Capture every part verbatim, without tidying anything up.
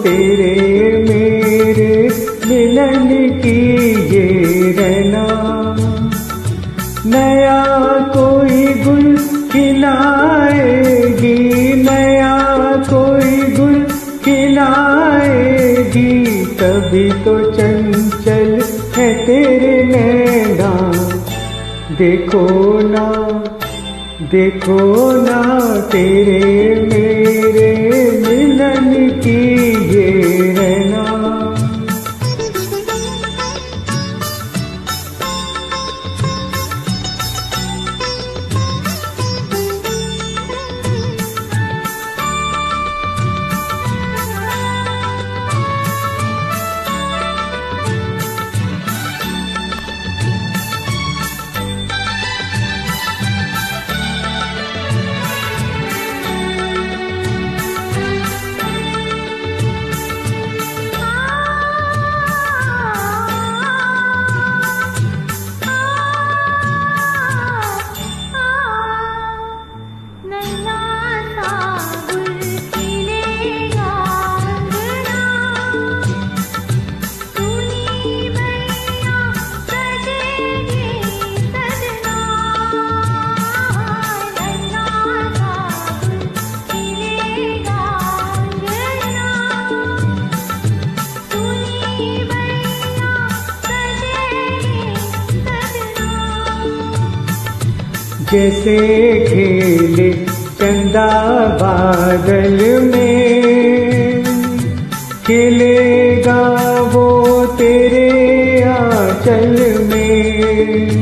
तेरे मेरे मिलन की ये रहना। नया कोई गुल खिलाएगी, नया कोई गुल खिलाएगी, तभी तो चंचल है तेरे नैना। देखो ना देखो ना तेरे मेरे मिलन की ये रहना। जैसे खेले चंदा बादल में, खिलेगा वो तेरे आंचल में।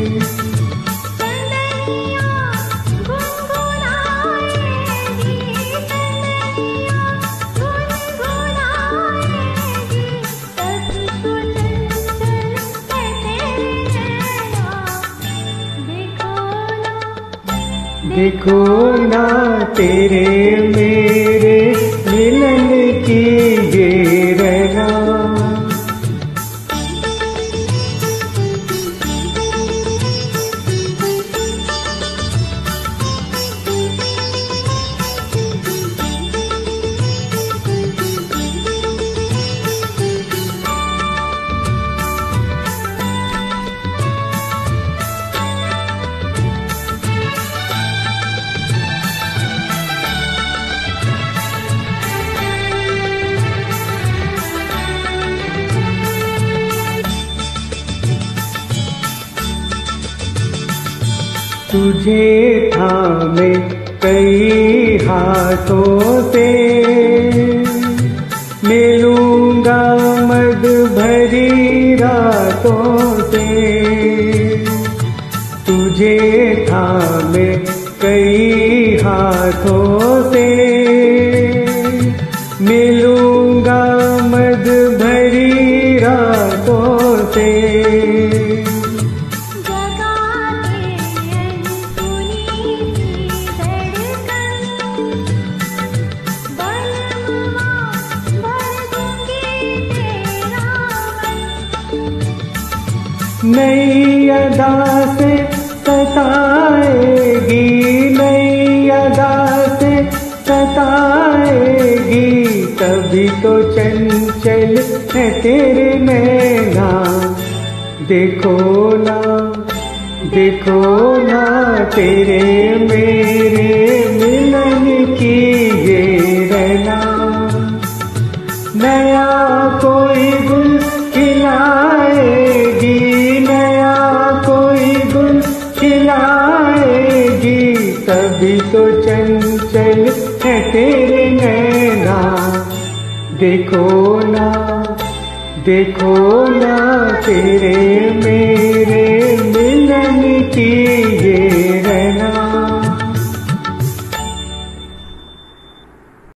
देखो ना तेरे मेरे मिलन की ये रहना। तुझे थामे कई हाथों से, मिलूंगा मद भरी रातों से। तुझे थामे कई हाथों से, मिलूंगा मद भरी रातों से। नई अदा से सताएगी, नई अदा से सताएगी, तभी तो चंचल है तेरे नैना। देखो ना देखो ना तेरे मेरे मिलन की ये रहना। नया कोई गुल खिलाएगी, नया कोई गुल खिलाएगी, तभी तो चंचल है तेरे नैना। देखो ना देखो ना तेरे मेरे मिलन की ये